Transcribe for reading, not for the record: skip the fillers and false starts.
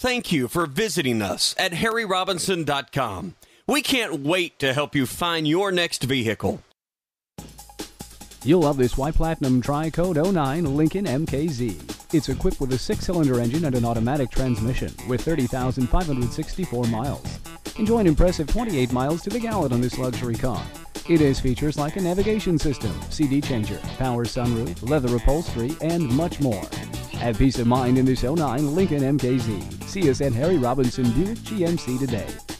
thank you for visiting us at harryrobinson.com. We can't wait to help you find your next vehicle. You'll love this white platinum Tri-Code 09 Lincoln MKZ. It's equipped with a 6-cylinder engine and an automatic transmission with 30,564 miles. Enjoy an impressive 28 miles to the gallon on this luxury car. It has features like a navigation system, CD changer, power sunroof, leather upholstery, and much more. Have peace of mind in this 09 Lincoln MKZ. See us at Harry Robinson Buick GMC today.